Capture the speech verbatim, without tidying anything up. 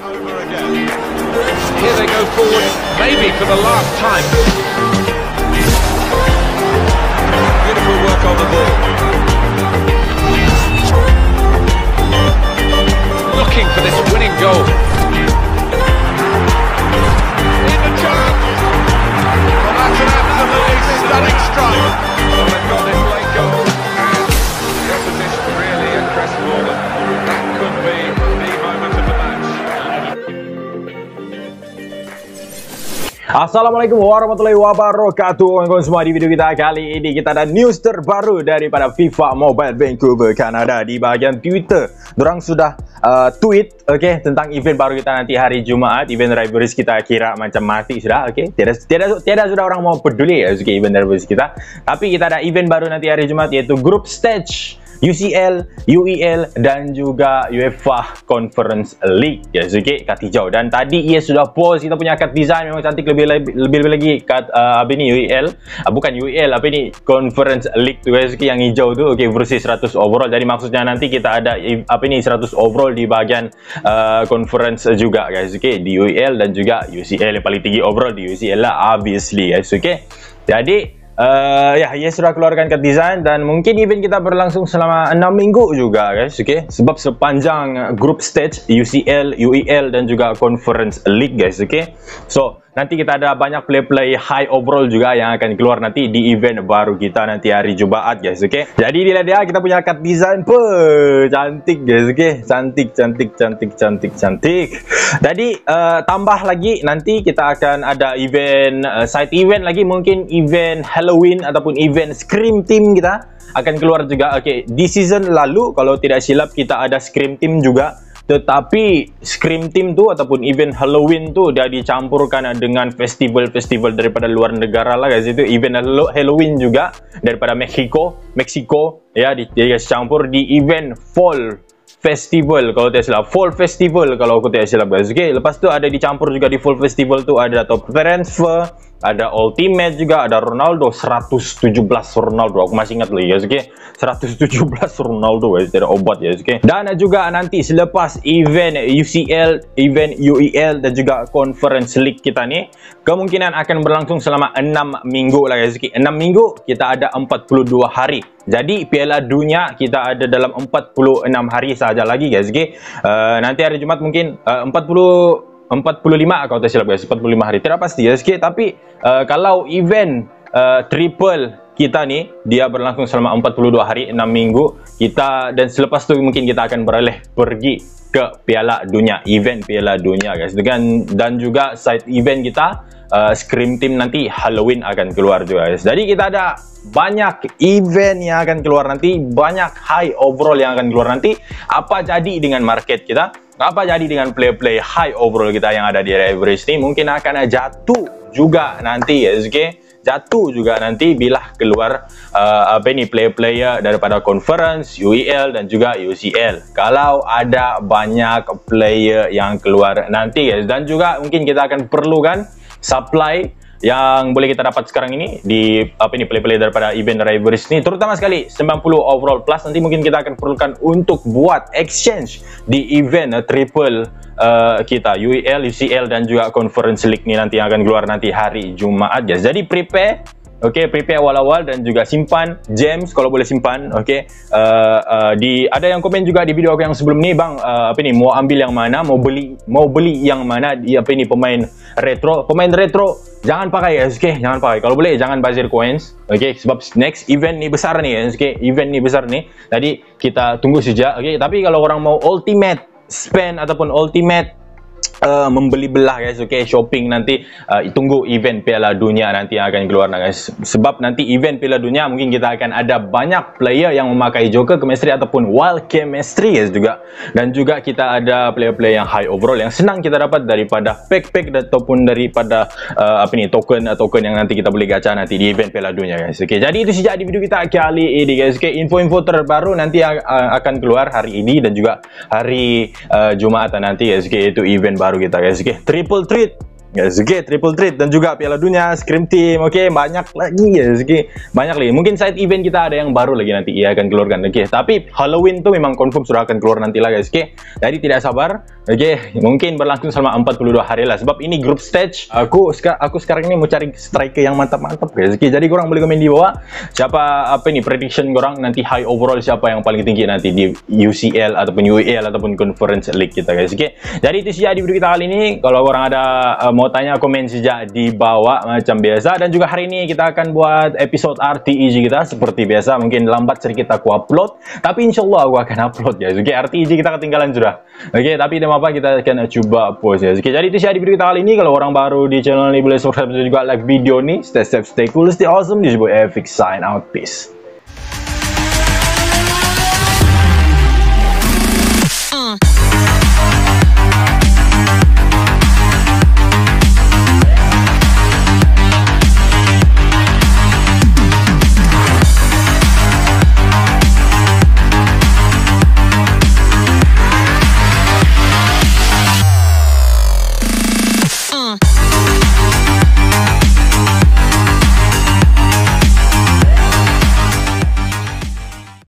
Over again. Here they go forward, maybe for the last time. Beautiful work on the ball. Looking for this winning goal. In the chance. Well, that's an absolutely stunning strike. Well, they've got this late goal. And the opposition really at crestfallen. That could be the moment of the match. Assalamualaikum warahmatullahi wabarakatuh. Kawan-kawan semua, di video kita kali ini kita ada news terbaru daripada FIFA Mobile Vancouver, Kanada. Di bahagian Twitter, dorang sudah uh, tweet okay, tentang event baru kita nanti hari Jumaat. Event Rivalries kita kira macam mati sudah, okay? Tiada, tiada, tiada sudah orang mau peduli ya, okay, event Rivalries kita. Tapi kita ada event baru nanti hari Jumaat, yaitu Group Stage U C L, U E L dan juga UEFA Conference League, ya, okay, kat hijau. Dan tadi ia sudah post kita punya cut design, memang cantik lebih lebih, lebih lagi kat uh, apa ni U E L, uh, bukan U E L, apa ni Conference League tu, guys, okay, yang hijau tu, okay, versi seratus overall. Jadi maksudnya nanti kita ada apa ni seratus overall di bahagian uh, conference juga, guys, okay, di U E L dan juga U C L. Yang paling tinggi overall di U C L lah, obviously, guys, okay. Jadi Uh, ya, ia sudah keluarkan cut design dan mungkin event kita berlangsung selama enam minggu juga, guys, okay? Sebab sepanjang group stage U C L, U E L dan juga Conference League, guys, okay? So nanti kita ada banyak play-play high overall juga yang akan keluar nanti di event baru kita nanti hari Jumaat, guys, okay? Jadi inilah dia kita punya cut design, pe cantik, guys, okay? Cantik, cantik, cantik, cantik, cantik. Jadi uh, tambah lagi nanti kita akan ada event uh, side event lagi, mungkin event Halloween ataupun event Scream Team kita akan keluar juga. Okay, di season lalu kalau tidak silap kita ada Scream Team juga. Tetapi Scream Team tu ataupun event Halloween tu dia dicampurkan dengan festival-festival daripada luar negara lah, guys. Itu event Halloween juga daripada Mexico, Mexico ya, dia dicampur di event Fall Festival kalau tidak silap, Fall Festival kalau aku tidak silap, guys. Okay, lepas tu ada dicampur juga di Fall Festival tu ada top transfer, ada Ultimate juga, ada Ronaldo seratus tujuh belas Ronaldo, aku masih ingat lagi, guys, okay? seratus tujuh belas Ronaldo, guys, tidak obat, guys, okay? Dan juga nanti selepas event U C L, event U E L dan juga Conference League kita ni kemungkinan akan berlangsung selama enam minggu lah, guys, okay? enam minggu kita ada empat puluh dua hari. Jadi Piala Dunia kita ada dalam empat puluh enam hari saja lagi, guys, okay? Uh, nanti hari Jumaat mungkin uh, empat puluh empat puluh lima kalau tak silap, guys, empat puluh lima hari, tidak pasti, guys, okay? Tapi uh, kalau event uh, triple kita ni dia berlangsung selama empat puluh dua hari, enam minggu kita, dan selepas tu mungkin kita akan beralih pergi ke Piala Dunia, event Piala Dunia, guys. Dengan dan juga side event kita uh, Scream Team nanti Halloween akan keluar juga, guys. Jadi kita ada banyak event yang akan keluar nanti, banyak high overall yang akan keluar nanti. Apa jadi dengan market kita? Apa jadi dengan play-play high overall kita yang ada di Rivalries ni? Mungkin akan jatuh juga nanti, guys, okay? Jatuh juga nanti bila keluar uh, apa ni player-player daripada Conference, U E L dan juga U C L. Kalau ada banyak player yang keluar nanti, guys. Dan juga mungkin kita akan perlukan supply yang boleh kita dapat sekarang ini di apa ini play-play daripada event Rivalries ni, terutama sekali sembilan puluh overall plus. Nanti mungkin kita akan perlukan untuk buat exchange di event uh, triple uh, kita U E L, U C L dan juga Conference League ni nanti yang akan keluar nanti hari Jumaat, guys. Jadi prepare, okay, prepare awal-awal dan juga simpan gems kalau boleh simpan, okay. Uh, uh, di ada yang komen juga di video aku yang sebelum ni, bang, uh, apa ni mau ambil yang mana, mau beli mau beli yang mana di apa ini pemain retro, pemain retro jangan pakai, guys, okay, jangan pakai. Kalau boleh jangan bazir coins, okay, sebab next event ni besar ni, guys, okay, event ni besar ni. Jadi kita tunggu saja, okay. Tapi kalau orang mau ultimate spend ataupun ultimate Uh, membeli belah, guys, okay, shopping nanti, uh, tunggu event Piala Dunia nanti yang akan keluar, guys. Sebab nanti event Piala Dunia mungkin kita akan ada banyak player yang memakai Joker chemistry ataupun wild chemistry, guys, juga. Dan juga kita ada player-player yang high overall yang senang kita dapat daripada pack-pack ataupun daripada uh, apa ni token token yang nanti kita boleh gacha nanti di event Piala Dunia, guys. Okay, jadi itu saja di video kita kali ini, guys. Okay, info-info terbaru nanti uh, akan keluar hari ini dan juga hari uh, Jumaat nanti, guys. Okay, itu event baru kita, guys, okay. Triple treat, guys, okay, triple treat dan juga Piala Dunia, Scream Team, okay, banyak lagi, guys, okay, banyak lagi. Mungkin side event kita ada yang baru lagi nanti ia akan keluarkan, okay. Tapi Halloween tuh memang confirm sudah akan keluar nanti lah, guys, okay. Jadi tidak sabar, Oke, mungkin berlangsung selama empat puluh dua hari lah. Sebab ini group stage. Aku sekarang aku sekarang ini mau cari striker yang mantap-mantap guys. Oke, jadi korang boleh komen di bawah siapa apa ini prediction korang nanti high overall siapa yang paling tinggi nanti di U C L ataupun U E L ataupun Conference League kita guys. Oke. Jadi itu saja di video kita kali ini. Kalau korang ada uh, mau tanya, komen saja di bawah macam biasa. Dan juga hari ini kita akan buat episode R T E G kita seperti biasa. Mungkin lambat sedikit aku upload, tapi insyaallah aku akan upload guys. Oke, R T E G kita ketinggalan sudah. Oke, tapi tidak apa, kita akan coba post ya. Oke, jadi itu saja di video kita kali ini. Kalau orang baru di channel ini boleh subscribe dan juga like video nih. Stay safe, stay cool, stay awesome. This is boy Epic sign out, peace.